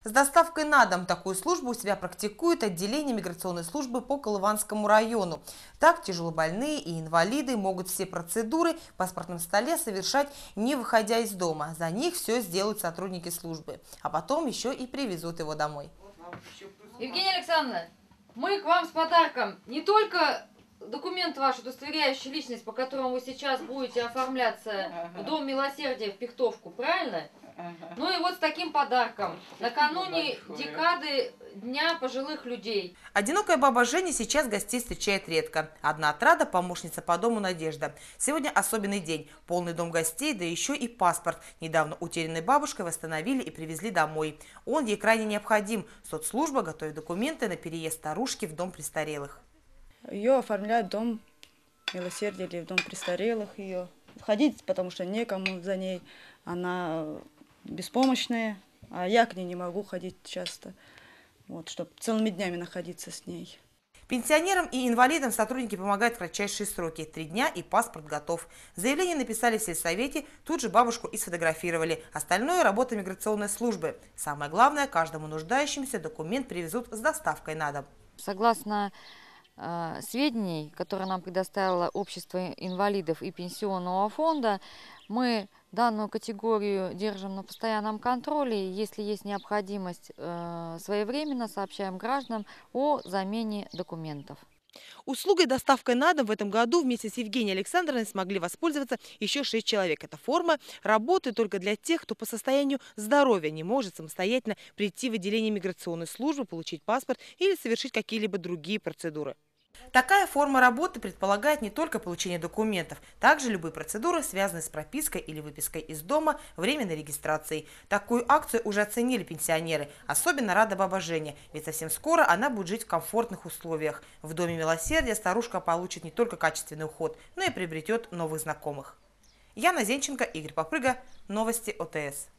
С доставкой на дом такую службу у себя практикует отделение миграционной службы по Колыванскому району. Так тяжелобольные и инвалиды могут все процедуры в паспортном столе совершать, не выходя из дома. За них все сделают сотрудники службы, а потом еще и привезут его домой. Евгения Александровна, мы к вам с подарком. Не только документ ваш, удостоверяющий личность, по которому вы сейчас будете оформляться в Дом Милосердия в Пихтовку, правильно? Ну и вот с таким подарком. Накануне декады Дня пожилых людей. Одинокая баба Женя сейчас гостей встречает редко. Одна отрада – помощница по дому Надежда. Сегодня особенный день. Полный дом гостей, да еще и паспорт. Недавно утерянной бабушкой восстановили и привезли домой. Он ей крайне необходим. Соцслужба готовит документы на переезд старушки в дом престарелых. Ее оформляют в Дом Милосердия или в Дом престарелых. Ее ходить, потому что некому за ней. Она беспомощная, а я к ней не могу ходить часто. Вот, чтобы целыми днями находиться с ней. Пенсионерам и инвалидам сотрудники помогают в кратчайшие сроки. 3 дня и паспорт готов. Заявление написали в сельсовете, тут же бабушку и сфотографировали. Остальное – работа миграционной службы. Самое главное, каждому нуждающемуся документ привезут с доставкой на дом. Согласно сведений, которые нам предоставило Общество инвалидов и Пенсионного фонда, мы данную категорию держим на постоянном контроле. Если есть необходимость, своевременно сообщаем гражданам о замене документов. Услугой доставкой на дом в этом году вместе с Евгенией Александровной смогли воспользоваться еще 6 человек. Эта форма работает только для тех, кто по состоянию здоровья не может самостоятельно прийти в отделение миграционной службы, получить паспорт или совершить какие-либо другие процедуры. Такая форма работы предполагает не только получение документов, также любые процедуры, связанные с пропиской или выпиской из дома, временной регистрацией. Такую акцию уже оценили пенсионеры. Особенно рада баба Женя, ведь совсем скоро она будет жить в комфортных условиях. В Доме Милосердия старушка получит не только качественный уход, но и приобретет новых знакомых. Яна Зенченко, Игорь Попрыга. Новости ОТС.